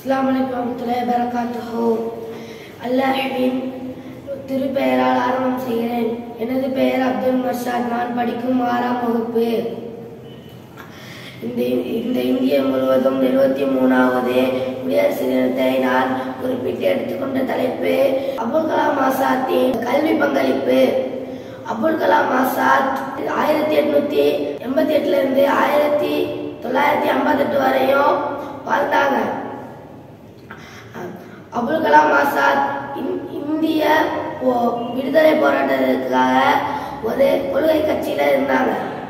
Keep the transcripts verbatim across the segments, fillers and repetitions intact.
அஸ்ஸலாமு அலைக்கும் வரஹ்மத்துல்லாஹி வபரகாத்துஹு. அல்லாஹ்வின் திருப்பெயரால் ஆரம்பம் செய்கிறேன். எனது பெயர் அப்துல் மர்ஷாத். நான் படிக்கும் ஆறாம் வகுப்பு. இந்த இந்த இந்தியா முழுவதும் இருபத்தி மூணாவது குடியரசு தினத்தை நான் குறிப்பிட்டு எடுத்துக்கொண்ட தலைப்பு அபுல் கலாம் ஆசாத்தின் கல்வி பங்களிப்பு. அபுல் கலாம் ஆசாத் ஆயிரத்தி எட்நூத்தி எண்பத்தி எட்டுல இருந்து ஆயிரத்தி தொள்ளாயிரத்தி ஐம்பத்தி எட்டு வரையும் வாழ்ந்தாங்க. அபுல் கலாம் ஆசாத் இந்திய விடுதலை போராட்டத்திற்காக ஒரு கொள்கை கட்சியில இருந்தாங்க.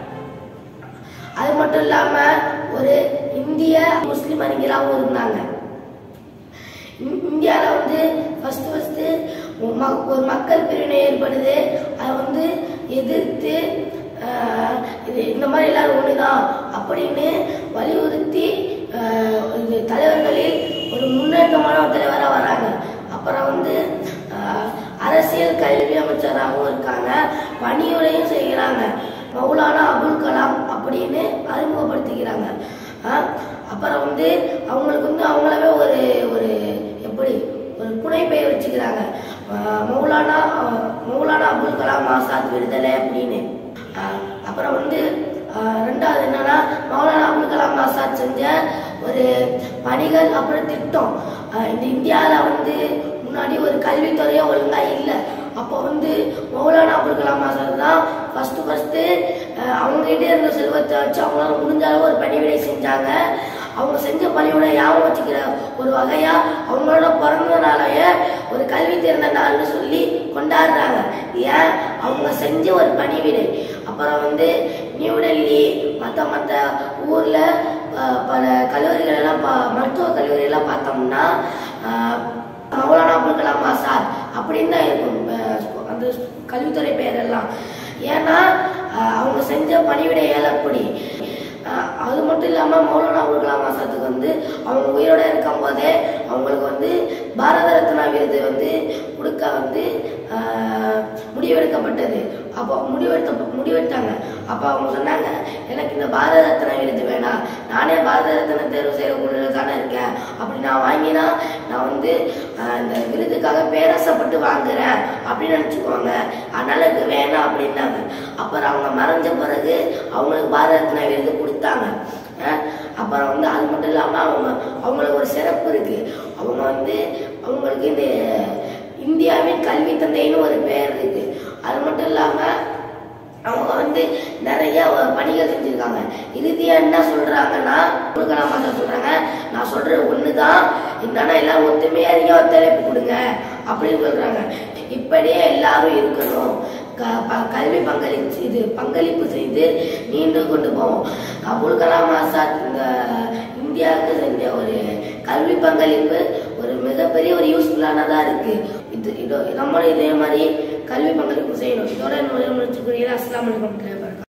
அது மட்டும் இல்லாம ஒரு இந்திய முஸ்லிம் அறிஞராகவும் இருந்தாங்க. இந்தியாவில வந்து ஃபர்ஸ்ட் ஃபர்ஸ்ட் ஒரு மக்கள் பிரிவினை ஏற்படுது. அதை வந்து எதிர்த்து இது இந்த மாதிரி எல்லாரும் ஒண்ணுதான் அப்படின்னு வலியுறுத்தி தலைவர்களில் ஒரு முன்னேற்றமான ஒரு தலைவராக வர்றாங்க. அப்புறம் வந்து அரசியல் கல்வி அமைச்சராகவும் இருக்காங்க. பணியுரையும் செய்கிறாங்க. மௌலானா அபுல் கலாம் அப்படின்னு அறிமுகப்படுத்திக்கிறாங்க. அப்புறம் வந்து அவங்களுக்கு வந்து அவங்களவே ஒரு ஒரு எப்படி ஒரு புனை பெயர் வச்சுக்கிறாங்க. மௌலானா மௌலானா அபுல் கலாம் ஆசாத் விடுதலை அப்படின்னு. அப்புறம் வந்து ரெண்டாவது என்னன்னா மௌலானா அபுல் கலாம் ஆசாத் செஞ்ச ஒரு பணிகள் அப்புறம் திட்டம். இந்த இந்தியாவில் வந்து முன்னாடி ஒரு கல்வித்துறையே ஒழுங்கா இல்லை. அப்போ வந்து மௌலானா அபுல் கலாம் ஆசாத் தான் ஃபர்ஸ்ட் ஃபர்ஸ்ட் அவங்ககிட்ட இருந்த செல்வத்தை வச்சு அவங்களால முடிஞ்ச அளவு ஒரு பணிவிடை செஞ்சாங்க. அவங்க செஞ்ச பணிவிடை ஞாபகம் வச்சுக்கிற ஒரு வகையா அவங்களோட பிறந்த நாளைய ஒரு கல்வி திறந்த நாள்னு சொல்லி கொண்டாடுறாங்க. ஏன் அவங்க செஞ்ச ஒரு பணிவிடை. அப்புறம் வந்து நியூ டெல்லி மற்ற மற்ற ஊர்ல பல கல்லூரிகள் எல்லாம் மருத்துவ கல்லூரி எல்லாம் பார்த்தோம்னா மௌலானா அபுல் கலாம் ஆசாத் அப்படின்னு தான் இருக்கும் அந்த கல்வித்துறை பெயர் எல்லாம். ஏன்னா அவங்க செஞ்ச பணிவிடைகள் அப்படி. அது மட்டும் இல்லாம மௌலானா அபுல் கலாம் ஆசாத்துக்கு வந்து அவங்க உயிரோட இருக்கும் போதே அவங்களுக்கு வந்து பாரத ரத்னா விருது வந்து கொடுக்க வந்து முடிவெடுக்கப்பட்டது. அப்போ முடிவெடுத்த முடிவெடுத்தாங்க. அப்போ அவங்க சொன்னாங்க, எனக்கு இந்த பாரத ரத்னா விருது வேணாம், நானே பாரத ரத்னா தேர்வு செய்யக்கூடிய தானே இருக்கேன். அப்படி நான் வாங்கினா நான் வந்து இந்த விருதுக்காக பேராசப்பட்டு வாங்குறேன் அப்படின்னு நினைச்சுக்குவாங்க. அதனால இது வேணாம் அப்படின்னாங்க. அப்புறம் அவங்க மறைஞ்ச பிறகு அவங்களுக்கு பாரத ரத்னா விருது கொடுத்தாங்க. அப்புறம் வந்து அது மட்டும் இல்லாம அவங்க அவங்களுக்கு ஒரு சிறப்பு இருக்கு. அவங்க வந்து அவங்களுக்கு இந்த இந்தியாவின் கல்வி தந்தைன்னு ஒரு பெயர் இருக்கு. அது மட்டும் இல்லாம அவங்க வந்து நிறைய பணிகள் செஞ்சிருக்காங்க. இறுதியா என்ன சொல்றாங்கன்னா அபுல் கலாம் ஆசாத் சொல்றாங்க, நான் சொல்ற ஒண்ணுதான் என்னன்னா எல்லாம் ஒத்துமையா இருக்க ஒத்துழைப்பு கொடுங்க அப்படின்னு சொல்றாங்க. இப்படியே எல்லாரும் இருக்கணும். கல்வி பங்களிப்பு இது பங்களிப்பு செய்து நீண்டு கொண்டு போவோம். அபுல் கலாம் ஆசாத் இந்த இந்தியாவுக்கு செஞ்ச ஒரு கல்வி பங்களிப்பு ஒரு மிகப்பெரிய ஒரு யூஸ்ஃபுல்லானதா இருக்கு. இது இதோ நம்மளும் இதே மாதிரி கல்வி பங்களிப்பு செய்யணும். இதோட முடிச்சுக்கிறீங்க. அஸ்ஸலாமு அலைக்கும்.